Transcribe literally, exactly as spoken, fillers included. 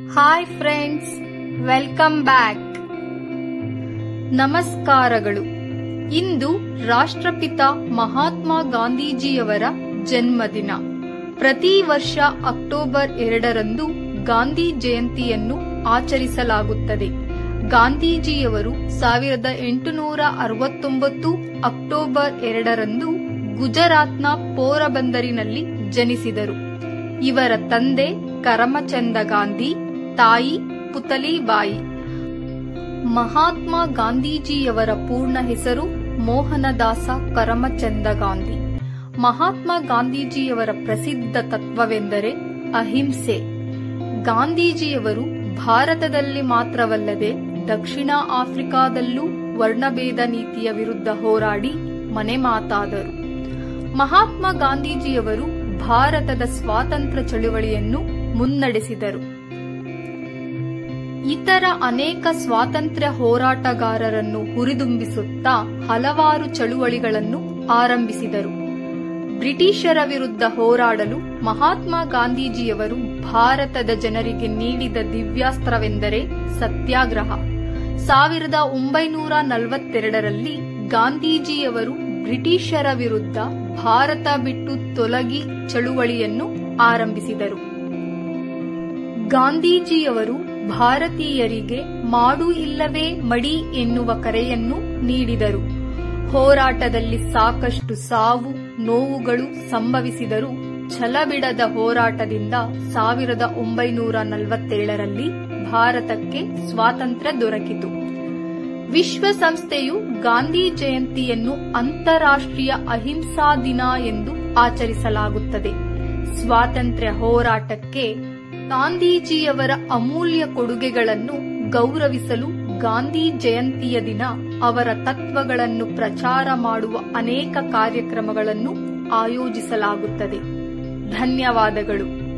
Hi friends, welcome back. ನಮಸ್ಕಾರಗಳು. ಇಂದು ರಾಷ್ಟ್ರಪಿತ ಮಹಾತ್ಮ ಗಾಂಧೀಜಿಯವರ ಜನ್ಮದಿನ. ಪ್ರತಿ ವರ್ಷ ಅಕ್ಟೋಬರ್ ಎರಡರಂದು ಗಾಂಧಿ ಜಯಂತಿಯನ್ನು ಆಚರಿಸಲಾಗುತ್ತದೆ. ಗಾಂಧೀಜಿಯವರು ಸಾವಿರದ ಎಂಟುನೂರ ಅರವತ್ತೊಂಬತ್ತು ಅಕ್ಟೋಬರ್ ಎರಡರಂದು ಗುಜರಾತ್ನ ಪೋರಬಂದರಿನಲ್ಲಿ ಜನಿಸಿದರು. ಇವರ ತಂದೆ ಕರಮಚಂದ ಗಾಂಧಿ, ತಾಯಿ ಪುತಲಿಬಾಯಿ. ಮಹಾತ್ಮ ಗಾಂಧೀಜಿಯವರ ಪೂರ್ಣ ಹೆಸರು ಮೋಹನದಾಸ ಕರಮಚಂದ ಗಾಂಧಿ. ಮಹಾತ್ಮ ಗಾಂಧೀಜಿಯವರ ಪ್ರಸಿದ್ಧ ತತ್ವವೆಂದರೆ ಅಹಿಂಸೆ. ಗಾಂಧೀಜಿಯವರು ಭಾರತದಲ್ಲಿ ಮಾತ್ರವಲ್ಲದೆ ದಕ್ಷಿಣ ಆಫ್ರಿಕಾದಲ್ಲೂ ವರ್ಣಭೇದ ನೀತಿಯ ವಿರುದ್ಧ ಹೋರಾಡಿ ಮನೆಮಾತಾದರು. ಮಹಾತ್ಮ ಗಾಂಧೀಜಿಯವರು ಭಾರತದ ಸ್ವಾತಂತ್ರ್ಯ ಚಳುವಳಿಯನ್ನು ಮುನ್ನಡೆಸಿದರು. ಇತರ ಅನೇಕ ಸ್ವಾತಂತ್ರ್ಯ ಹೋರಾಟಗಾರರನ್ನು ಹುರಿದುಂಬಿಸುತ್ತಾ ಹಲವಾರು ಚಳುವಳಿಗಳನ್ನು ಆರಂಭಿಸಿದರು. ಬ್ರಿಟಿಷರ ವಿರುದ್ಧ ಹೋರಾಡಲು ಮಹಾತ್ಮ ಗಾಂಧೀಜಿಯವರು ಭಾರತದ ಜನರಿಗೆ ನೀಡಿದ ದಿವ್ಯಾಸ್ತ್ರವೆಂದರೆ ಸತ್ಯಾಗ್ರಹ. ಸಾವಿರದ ಒಂಬೈನೂರ ನಲವತ್ತೆರಡರಲ್ಲಿ ಗಾಂಧೀಜಿಯವರು ಬ್ರಿಟಿಷರ ವಿರುದ್ಧ ಭಾರತ ಬಿಟ್ಟು ತೊಲಗಿ ಚಳುವಳಿಯನ್ನು ಆರಂಭಿಸಿದರು. ಗಾಂಧೀಜಿಯವರು ಭಾರತೀಯರಿಗೆ ಮಾಡು ಇಲ್ಲವೇ ಮಡಿ ಎನ್ನುವ ಕರೆಯನ್ನು ನೀಡಿದರು. ಹೋರಾಟದಲ್ಲಿ ಸಾಕಷ್ಟು ಸಾವು ನೋವುಗಳು ಸಂಭವಿಸಿದರೂ ಛಲಬಿಡದ ಹೋರಾಟದಿಂದ ಸಾವಿರದ ಒಂಬೈನೂರ ನಲವತ್ತೇಳರಲ್ಲಿ ಭಾರತಕ್ಕೆ ಸ್ವಾತಂತ್ರ್ಯ ದೊರಕಿತು. ವಿಶ್ವಸಂಸ್ಥೆಯು ಗಾಂಧಿ ಜಯಂತಿಯನ್ನು ಅಂತಾರಾಷ್ಟ್ರೀಯ ಅಹಿಂಸಾ ದಿನ ಎಂದು ಆಚರಿಸಲಾಗುತ್ತದೆ. ಸ್ವಾತಂತ್ರ್ಯ ಹೋರಾಟಕ್ಕೆ ಗಾಂಧೀಜಿಯವರ ಅಮೂಲ್ಯ ಕೊಡುಗೆಗಳನ್ನು ಗೌರವಿಸಲು ಗಾಂಧಿ ಜಯಂತಿಯ ದಿನ ಅವರ ತತ್ವಗಳನ್ನು ಪ್ರಚಾರ ಮಾಡುವ ಅನೇಕ ಕಾರ್ಯಕ್ರಮಗಳನ್ನು ಆಯೋಜಿಸಲಾಗುತ್ತದೆ. ಧನ್ಯವಾದಗಳು.